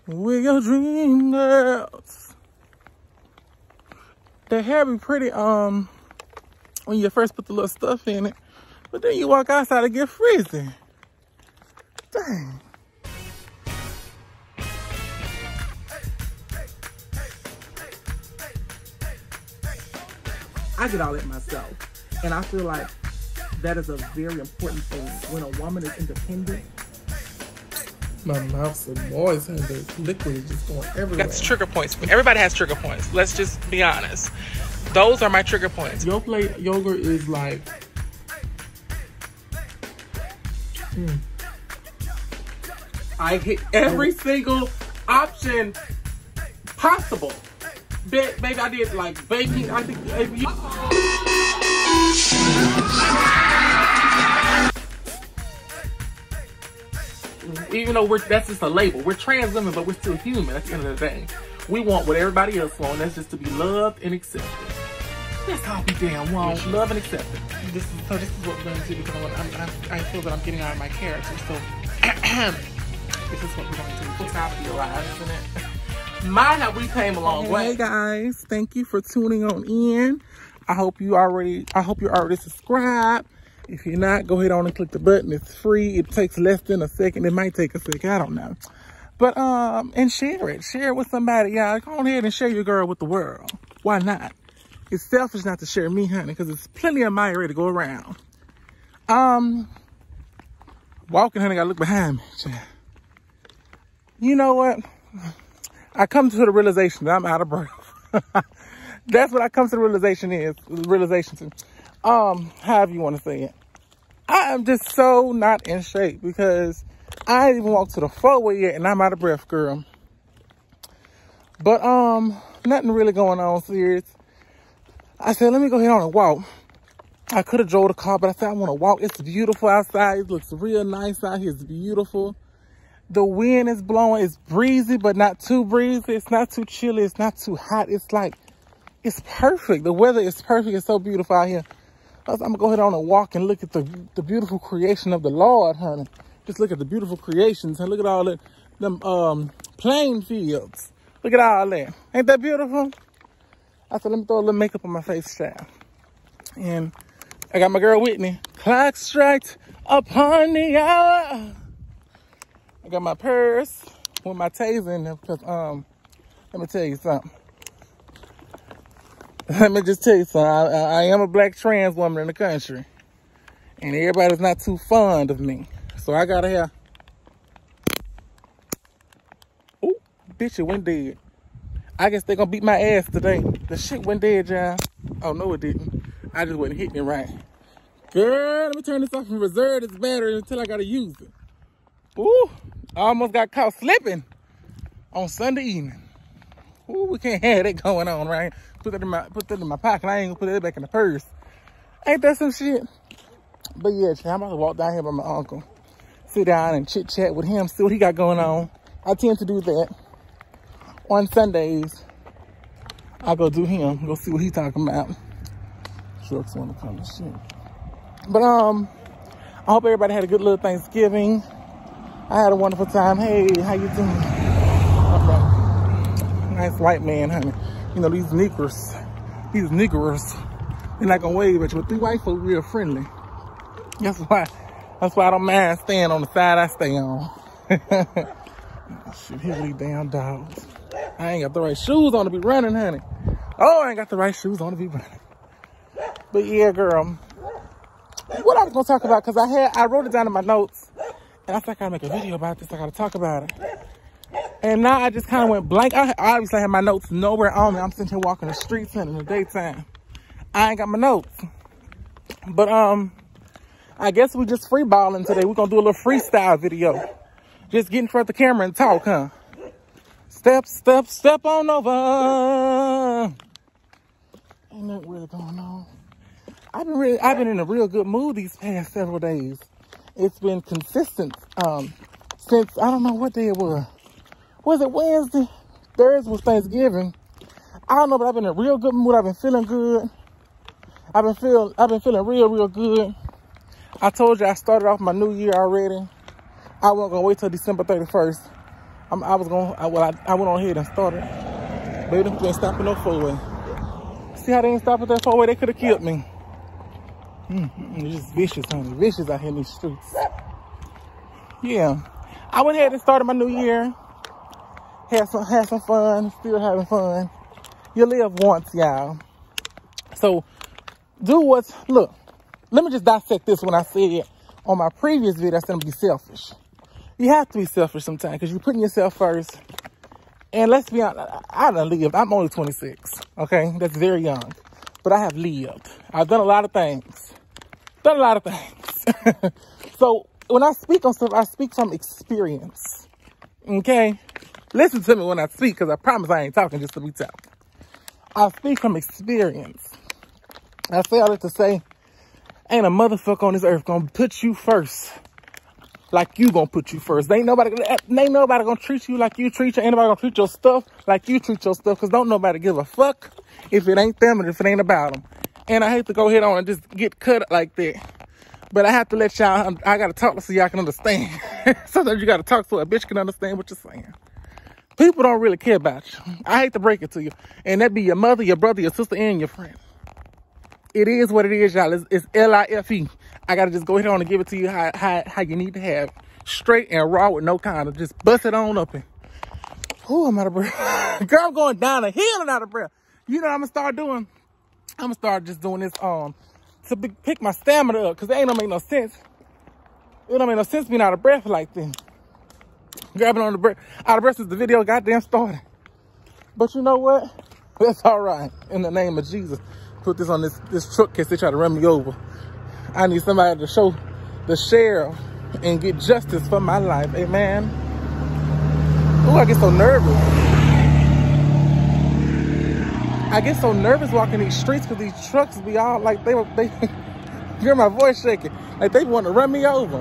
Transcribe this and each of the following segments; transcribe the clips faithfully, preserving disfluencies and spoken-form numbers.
We're your dream girls. The hair be pretty um when you first put the little stuff in it, but then you walk outside and get frizzy. Dang. I did all that myself, and I feel like that is a very important thing. When a woman is independent, my mouth's so moist and the liquid is just going everywhere. That's trigger points. Everybody has trigger points. Let's just be honest. Those are my trigger points. Yo plate yogurt is like, mm. I hit every single option possible. Ba baby, I did like baking. I think. Baby, even though we're that's just a label, we're trans women, but we're still human at the end of the day. We want what everybody else wants. That's just to be loved and accepted. That's all we damn want. Love and accepted. This is so. This is what we're going to do because I'm, I'm, I feel that I'm getting out of my character. So this is what we're going to do. It's time to be alive, isn't it? Mine, how we came a long way. Hey guys, thank you for tuning on in. I hope you already. I hope you're already subscribed. If you're not, go ahead on and click the button. It's free. It takes less than a second. It might take a second. I don't know. But um, and share it. Share it with somebody, y'all. Go on ahead and share your girl with the world. Why not? It's selfish not to share me, honey, because there's plenty of MyaRay to go around. Um, walking, honey, gotta look behind me. You know what? I come to the realization that I'm out of breath. That's what I come to the realization is. Realization to. Um, however you want to say it. I am just so not in shape because I ain't even walked to the four-way yet and I'm out of breath, girl. But um, nothing really going on serious. I said, let me go ahead on and walk. I could have drove the car, but I said, I want to walk. It's beautiful outside. It looks real nice out here. It's beautiful. The wind is blowing. It's breezy, but not too breezy. It's not too chilly. It's not too hot. It's like, it's perfect. The weather is perfect. It's so beautiful out here. I'm going to go ahead on and walk and look at the, the beautiful creation of the Lord, honey. Just look at the beautiful creations and look at all the them um, plain fields. Look at all that. Ain't that beautiful? I said, let me throw a little makeup on my face, child. And I got my girl Whitney. Clock strikes upon the hour. I got my purse with my taser in there because, um, let me tell you something. Let me just tell you something. I, I am a black trans woman in the country. And everybody's not too fond of me. So I gotta have... Ooh, bitch, it went dead. I guess they're gonna beat my ass today. The shit went dead, y'all. Oh, no, it didn't. I just wasn't hitting it right. Girl, let me turn this off and reserve this battery until I gotta use it. Ooh, I almost got caught slipping on Sunday evening. Ooh, we can't have that going on, right? Put that in my put that in my pocket. I ain't gonna put that back in the purse. Ain't that some shit? But yeah, I'm about to walk down here by my uncle. Sit down and chit chat with him, see what he got going on. I tend to do that. On Sundays, I go do him, go see what he's talking about. Trucks wanna come to shit. But um, I hope everybody had a good little Thanksgiving. I had a wonderful time. Hey, how you doing? Okay. Nice white man, honey. You know, these niggers, these niggers, they're not gonna wave at you, but these white folks real friendly. That's why, that's why I don't mind staying on the side I stay on. Shit, here these damn dogs. I ain't got the right shoes on to be running, honey. Oh, I ain't got the right shoes on to be running. But yeah, girl, what I was gonna talk about, cause I had, I wrote it down in my notes, and I thought I gotta make a video about this. I gotta talk about it. And now I just kind of went blank. I obviously have my notes nowhere on me. I'm sitting here walking the streets in the daytime. I ain't got my notes. But um, I guess we just freeballing today. We're gonna do a little freestyle video. Just get in front of the camera and talk, huh? Step, step, step on over. Ain't nothing really going on. I've been really, I've been in a real good mood these past several days. It's been consistent um, since, I don't know what day it was. Was it Wednesday? Thursday was Thanksgiving. I don't know, but I've been in a real good mood. I've been feeling good. I've been feel, I've been feeling real, real good. I told you I started off my new year already. I wasn't gonna wait till December thirty-first. I'm, I was going, I, well, I, I went on ahead and started. Baby, they ain't stopping no four-way. See how they ain't stopping that four-way? They could have killed me. Mm-hmm. It's just vicious, honey. Vicious out here in these streets. Yeah. I went ahead and started my new year. Had some, had some fun. Still having fun. You live once, y'all. So, do what's, look, let me just dissect this when I said on my previous video, I said I'm gonna be selfish. You have to be selfish sometimes because you're putting yourself first. And let's be honest, I done lived. I'm only twenty-six, okay? That's very young. But I have lived. I've done a lot of things. Done a lot of things. So when I speak on stuff, I speak from experience, okay? Listen to me when I speak because I promise I ain't talking just to be talking. I speak from experience. I say all that to say, ain't a motherfucker on this earth gonna put you first like you gonna put you first. Ain't nobody, ain't nobody gonna treat you like you treat you. Ain't nobody gonna treat your stuff like you treat your stuff because don't nobody give a fuck if it ain't them and if it ain't about them. And I hate to go ahead on and just get cut like that. But I have to let y'all, I gotta talk so y'all can understand. Sometimes you gotta talk so a bitch can understand what you're saying. People don't really care about you. I hate to break it to you. And that be your mother, your brother, your sister, and your friend. It is what it is, y'all. It's, it's L I F E. I got to just go ahead on and give it to you how, how, how you need to have. Straight and raw with no kind of. Just bust it on up. And, oh, I'm out of breath. Girl, I'm going down a hill and out of breath. You know what I'm going to start doing? I'm going to start just doing this um to be, pick my stamina up. Because it ain't going to make no sense. It don't make no sense being out of breath like this. Grabbing on the breath. Out of breath since the video goddamn started. But you know what? That's all right. In the name of Jesus. Put this on this, this truck in case they try to run me over. I need somebody to show the sheriff and get justice for my life. Amen. Oh, I get so nervous. I get so nervous walking these streets because these trucks be all like they were, they, hear my voice shaking. Like they want to run me over.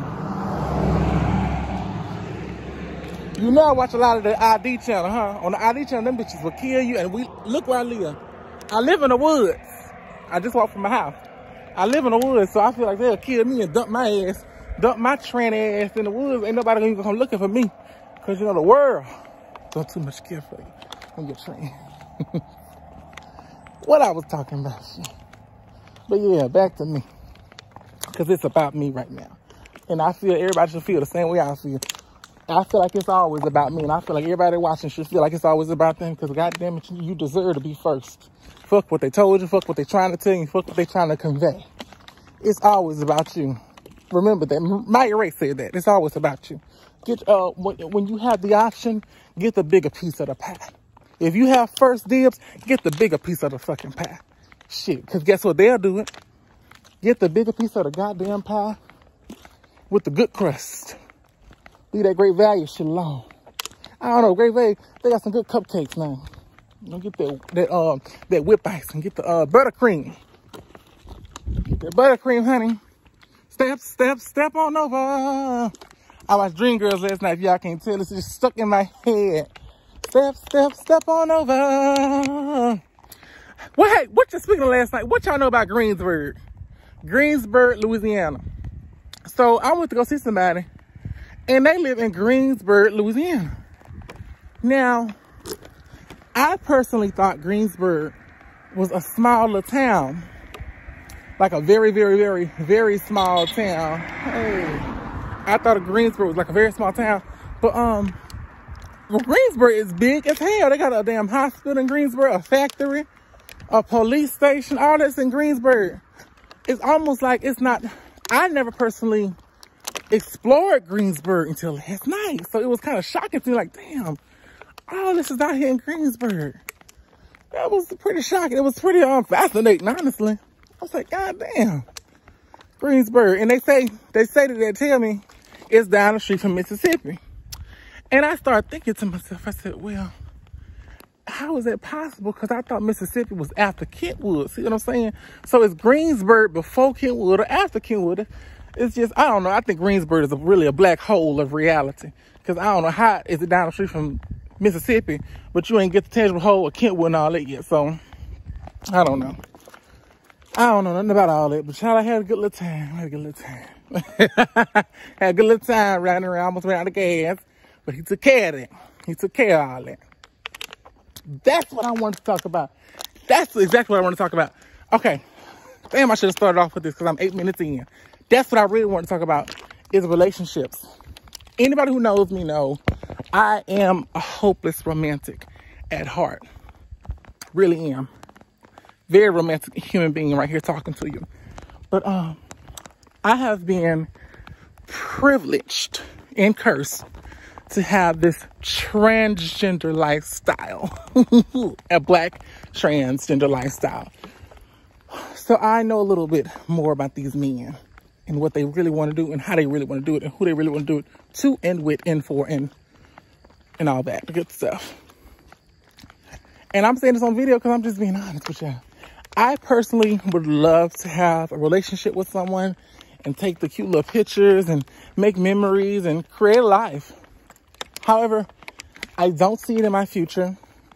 You know I watch a lot of the iDid channel, huh? On the iDid channel, them bitches will kill you. And we look where I live. I live in the woods. I just walked from my house. I live in the woods, so I feel like they'll kill me and dump my ass, dump my tranny ass in the woods. Ain't nobody gonna come looking for me. Cause you know the world don't too much care for you when you're trained. What I was talking about, shit. But yeah, back to me. Cause it's about me right now. And I feel everybody should feel the same way I feel. I feel like it's always about me. And I feel like everybody watching should feel like it's always about them. Cause goddamn it, you deserve to be first. Fuck what they told you, fuck what they trying to tell you, fuck what they trying to convey. It's always about you. Remember that. MyaRay said that. It's always about you. Get uh when, when you have the option, get the bigger piece of the pie. If you have first dibs, get the bigger piece of the fucking pie. Shit, because guess what they'll do it? Get the bigger piece of the goddamn pie with the good crust. Leave that Great Value shit alone. I don't know, Great Value, they got some good cupcakes now. You know, get that that um that whip ice and get the uh buttercream. Get that buttercream, honey. Step, step, step on over. I watched Dreamgirls last night. If y'all can't tell, it's just stuck in my head. Step, step, step on over. Well, hey, what you speaking of last night? What y'all know about Gavensbert? Gavensbert, Louisiana. So I went to go see somebody, and they live in Gavensbert, Louisiana. Now, I personally thought Gavensbert was a small little town. Like a very, very, very, very small town. Hey, I thought of Gavensbert was like a very small town. But, um, well, Gavensbert is big as hell. They got a damn hospital in Gavensbert, a factory, a police station, all that's in Gavensbert. It's almost like it's not, I never personally explored Gavensbert until last night. So it was kind of shocking to me, like, damn. Oh, this is out here in Gavensbert. That was pretty shocking. It was pretty um, fascinating, honestly. I was like, God damn. Gavensbert. And they say, they say that they tell me it's down the street from Mississippi. And I started thinking to myself, I said, well, how is that possible? Because I thought Mississippi was after Kentwood. See what I'm saying? So is Gavensbert before Kentwood or after Kentwood? It's just, I don't know. I think Gavensbert is a, really a black hole of reality. Because I don't know how is it down the street from Mississippi, but you ain't get the tangible hole of Kentwood and all that yet. So, I don't know. I don't know nothing about all that, but y'all, I had a good little time. I had a good little time. Had a good little time riding around, almost ran out of gas, but he took care of it. He took care of all that. That's what I wanted to talk about. That's exactly what I want to talk about. Okay. Damn, I should have started off with this because I'm eight minutes in. That's what I really want to talk about is relationships. Anybody who knows me know I am a hopeless romantic at heart. Really am. Very romantic human being right here talking to you. But um, I have been privileged and cursed to have this transgender lifestyle. A black transgender lifestyle. So I know a little bit more about these men and what they really want to do and how they really want to do it and who they really want to do it to and with and for and and all that good stuff. And I'm saying this on video because I'm just being honest with you. I personally would love to have a relationship with someone and take the cute little pictures and make memories and create a life. However, I don't see it in my future.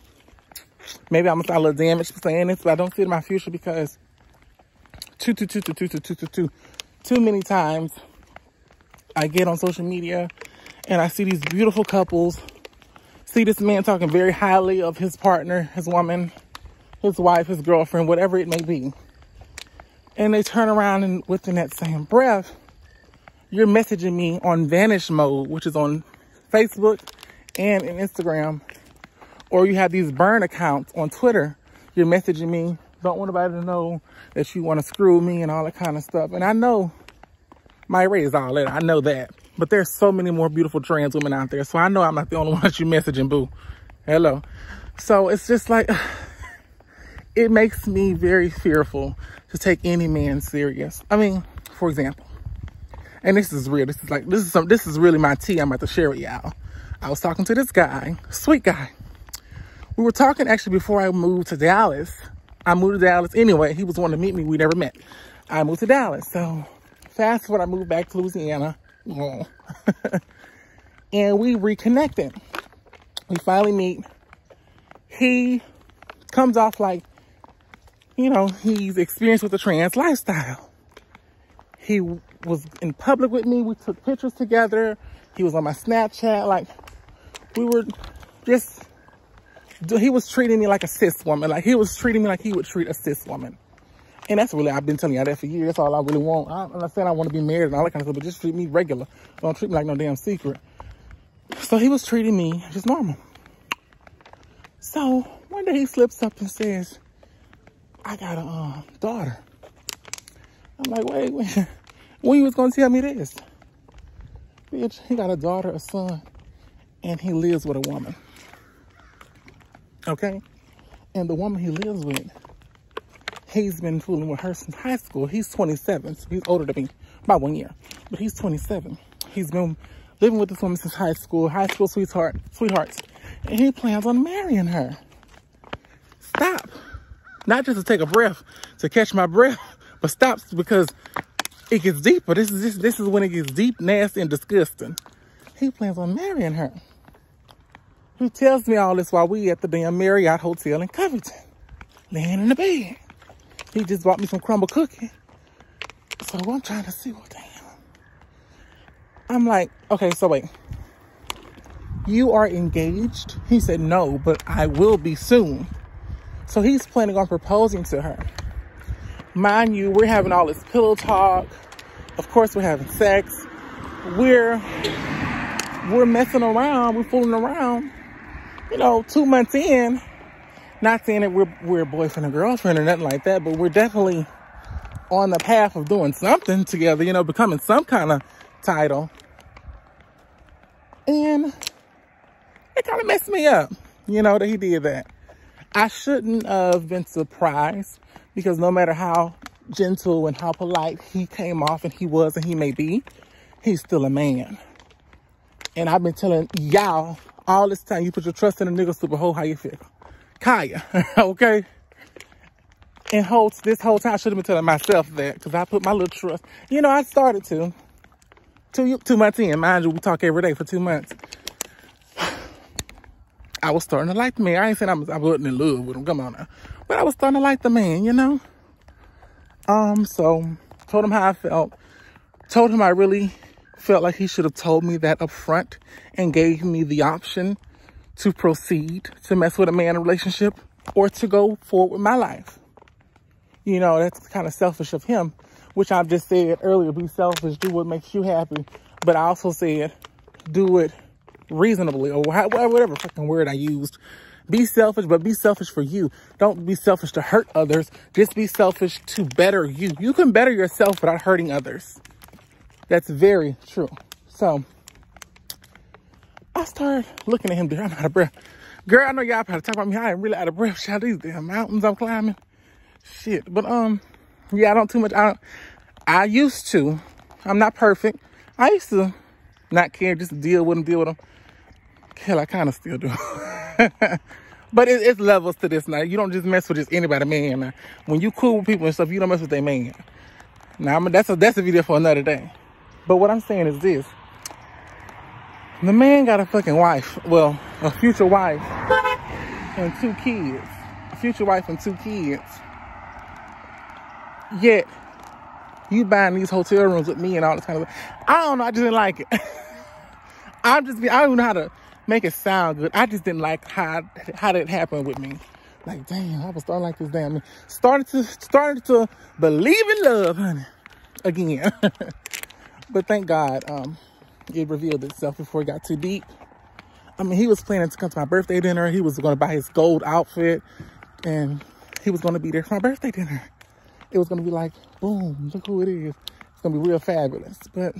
Maybe I'm gonna sound a little damaged for saying this, but I don't see it in my future because too, too, too, too, too, too, too, too, too, too many times I get on social media and I see these beautiful couples, see this man talking very highly of his partner, his woman, his wife, his girlfriend, whatever it may be. And they turn around and within that same breath, you're messaging me on vanish mode, which is on Facebook and in Instagram. Or you have these burn accounts on Twitter. You're messaging me, don't want anybody to know that you want to screw me and all that kind of stuff. And I know MyaRay is all that. I know that. But there's so many more beautiful trans women out there. So I know I'm not the only one that you messaging, boo. Hello. So it's just like, it makes me very fearful to take any man serious. I mean, for example, and this is real. This is like, this is some, this is really my tea I'm about to share with y'all. I was talking to this guy, sweet guy. We were talking actually before I moved to Dallas. I moved to Dallas anyway. He was wanting to meet me. We never met. I moved to Dallas. So fast forward, I moved back to Louisiana. Oh. And we reconnected. We finally meet. He comes off like, you know, he's experienced with the trans lifestyle. He was in public with me. We took pictures together. He was on my Snapchat. Like, we were just, he was treating me like a cis woman. Like, he was treating me like he would treat a cis woman. And that's really, I've been telling y'all that for years. That's all I really want. I, I'm not saying I want to be married and all that kind of stuff, but just treat me regular. Don't treat me like no damn secret. So he was treating me just normal. So one day he slips up and says, I got a uh, daughter. I'm like, wait, wait. When you was going to tell me this? Bitch, he got a daughter, a son, and he lives with a woman. Okay? And the woman he lives with, he's been fooling with her since high school. He's twenty-seven, so he's older than me, about one year. But he's twenty-seven. He's been living with this woman since high school, high school sweetheart, sweethearts. And he plans on marrying her. Stop. Not just to take a breath, to catch my breath, but stop because it gets deeper. This is this, this is when it gets deep, nasty, and disgusting. He plans on marrying her. He tells me all this while we at the damn Marriott Hotel in Covington, laying in the bed. He just bought me some crumble cookie. So I'm trying to see what the hell. I'm like, okay, so wait. You are engaged? He said, no, but I will be soon. So he's planning on proposing to her. Mind you, we're having all this pillow talk. Of course, we're having sex. We're, we're messing around. We're fooling around. You know, two months in. Not saying that we're, we're boyfriend and girlfriend or nothing like that, but we're definitely on the path of doing something together, you know, becoming some kind of title. And it kind of messed me up, you know, that he did that. I shouldn't have been surprised because no matter how gentle and how polite he came off and he was and he may be, he's still a man. And I've been telling y'all all this time, you put your trust in a nigga super hoe, how you feel? Kaya, okay? And whole, this whole time I should have been telling myself that because I put my little trust. You know, I started to. Two, two months in, mind you, we talk every day for two months. I was starting to like the man. I ain't saying I, was, I wasn't in love with him. Come on now. But I was starting to like the man, you know? Um, so, told him how I felt. Told him I really felt like he should have told me that up front and gave me the option to proceed to mess with a man in a relationship or to go forward with my life. You know, that's kind of selfish of him, which I've just said earlier. Be selfish, do what makes you happy. But I also said, do it reasonably, or whatever fucking word I used. Be selfish, but be selfish for you. Don't be selfish to hurt others. Just be selfish to better you. You can better yourself without hurting others. That's very true. So I started looking at him. I'm out of breath. Girl, I know y'all probably talk about me. I ain't really out of breath. Shout these damn mountains I'm climbing. Shit. But um, yeah, I don't too much. I don't, I used to. I'm not perfect. I used to not care, just deal with them, deal with them. Hell, I kind of still do. But it, it's levels to this now. You don't just mess with just anybody, man. Now, when you cool with people and stuff, you don't mess with their man. Now, I mean, that's a that's a video for another day. But what I'm saying is this: the man got a fucking wife, well, a future wife and two kids, a future wife and two kids. Yet you buying these hotel rooms with me and all this kind of stuff. I don't know. I just didn't like it. I'm just, I don't even know how to make it sound good. I just didn't like how how that happened with me. Like, damn, I was starting like this. Damn, started to started to believe in love, honey, again. But thank God, um, it revealed itself before it got too deep. I mean, he was planning to come to my birthday dinner. He was going to buy his gold outfit, and he was going to be there for my birthday dinner. It was going to be like, boom, look who it is. It's going to be real fabulous. But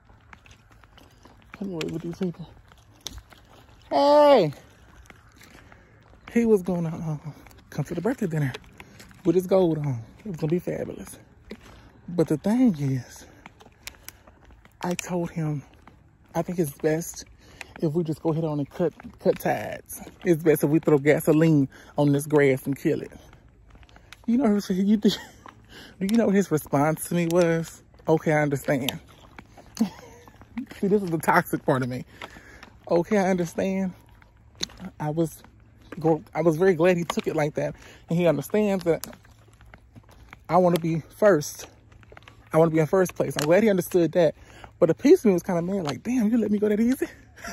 come away with these people. Hey, he was going to uh, come to the birthday dinner with his gold on. It was going to be fabulous. But the thing is, I told him, I think it's best if we just go ahead on and cut cut ties. It's best if we throw gasoline on this grass and kill it. You know, you do you know what his response to me was? Okay, I understand. See, this is the toxic part of me. Okay, I understand. I was, I was very glad he took it like that, and he understands that I want to be first. I want to be in first place. I'm glad he understood that. But a piece of me was kind of mad, like, damn, you let me go that easy?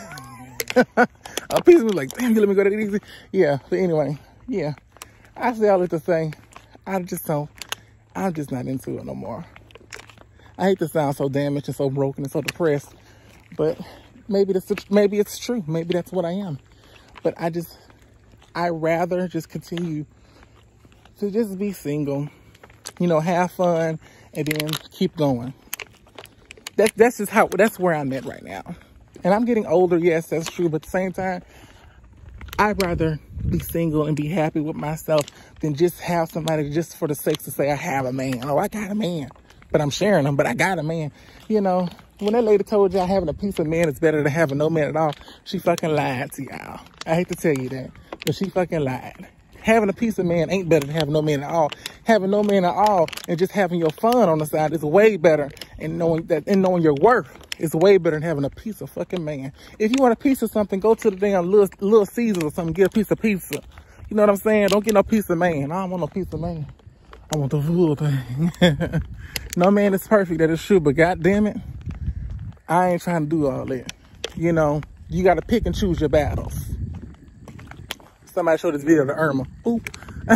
A piece of me was like, damn, you let me go that easy? Yeah, but anyway, yeah. I say all this to say, I just don't, I'm just not into it no more. I hate to sound so damaged and so broken and so depressed, but maybe that's, maybe it's true. Maybe that's what I am. But I just, I rather just continue to just be single, you know, have fun, and then keep going. That, that's just how, that's where I'm at right now. And I'm getting older, yes, that's true. But at the same time, I'd rather be single and be happy with myself than just have somebody just for the sake to say I have a man. Oh, I got a man. But I'm sharing them, but I got a man. You know, when that lady told y'all having a piece of man is better than having no man at all, she fucking lied to y'all. I hate to tell you that, but she fucking lied. Having a piece of man ain't better than having no man at all. Having no man at all and just having your fun on the side is way better. And knowing that, and knowing your worth is way better than having a piece of fucking man. If you want a piece of something, go to the damn Little, Little Caesars or something, get a piece of pizza. You know what I'm saying? Don't get no piece of man. I don't want no piece of man. I want the full thing. No man is perfect, that is true, but God damn it, I ain't trying to do all that. You know, you got to pick and choose your battles. Somebody showed this video to Irma. Oop.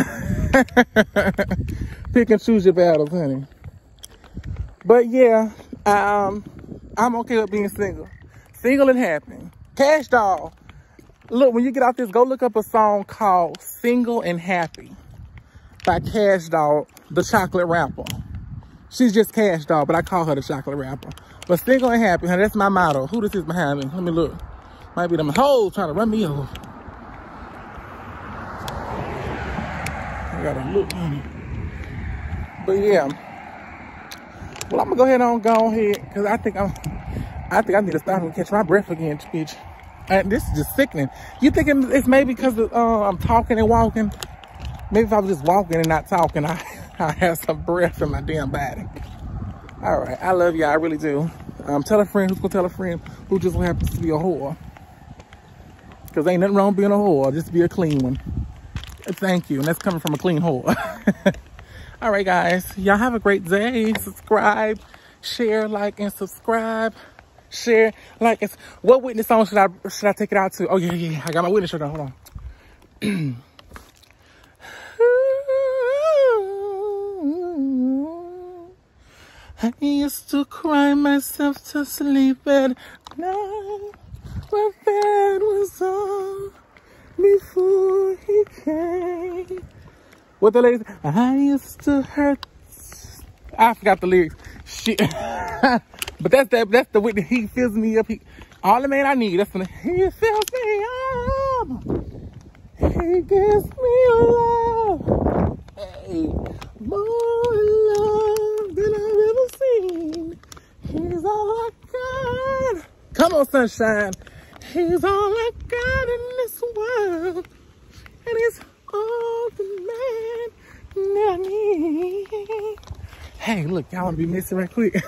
Pick and choose your battles, honey. But yeah, um, I'm okay with being single. Single and happy. Cash Doll. Look, when you get out this, go look up a song called Single and Happy by Cash Doll, the chocolate rapper. She's just Cash Doll, but I call her the chocolate rapper. But single and happy, honey, that's my motto. Who this is behind me? Let me look. Might be them hoes trying to run me over. I gotta look. But yeah. Well, I'm gonna go ahead and go ahead, because I think I'm I think I need to stop and catch my breath again, bitch. And this is just sickening. You thinking it's maybe because uh, I'm talking and walking? Maybe if I was just walking and not talking, I, I have some breath in my damn body. All right, I love y'all, I really do. Um, tell a friend who's gonna tell a friend who just happens to be a whore. Because ain't nothing wrong being a whore, just be a clean one. Thank you, and that's coming from a clean whore. All right, guys, y'all have a great day. Subscribe, share, like, and subscribe. share, like. It's, what witness song should I should I take it out to? Oh yeah, yeah. I got my witness shirt on. Hold on. I used to cry myself to sleep at night, but that was all before he came. What the lyrics? I used to hurt. I forgot the lyrics. Shit. But that's that. That's the Whitney. He fills me up. He, all the man I need. That's the. He fills me up. He gives me love. Hey, more love than I've ever seen. He's all I got. Come on, sunshine. He's all I got in this world, and he's all the man that I need. Hey, look, y'all want to be missing right quick.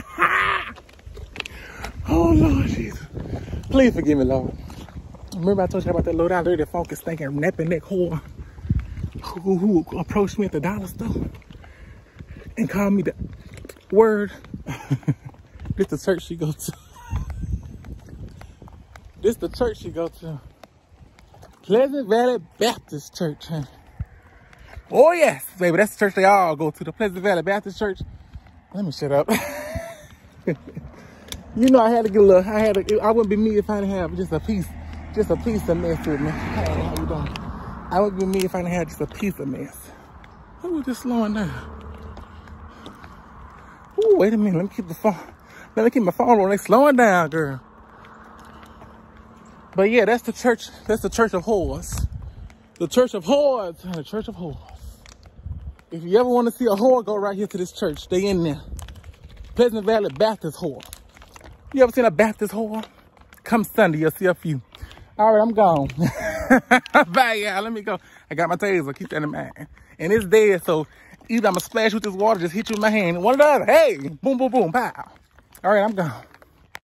Oh, Lord Jesus. Please forgive me, Lord. Remember I told you about that low down dirty, funky, stinking, napping neck whore who, who approached me at the dollar store and called me the word. This the church she go to. This the church she go to. Pleasant Valley Baptist Church, huh? Oh yes, baby, that's the church they all go to, the Pleasant Valley Baptist Church. Let me shut up. You know I had to get a little, I had to, I wouldn't be me if I didn't have just a piece, just a piece of mess with me. Hey, how you doing? I wouldn't be me if I didn't have just a piece of mess. Who was just slowing down? Ooh, wait a minute, let me keep the phone, let me keep my phone rolling. They slowing down, girl. But yeah, that's the church, that's the church of whores. The church of whores, the church of whores. If you ever want to see a whore, go right here to this church. They in there. Pleasant Valley Baptist whore. You ever seen a Baptist whore? Come Sunday, you'll see a few. All right, I'm gone. Bye, y'all. Let me go. I got my taser. Keep that in mind. And it's dead, so either I'm going to splash with this water, just hit you in my hand. One or the other. Hey, boom, boom, boom, pow. All right, I'm gone.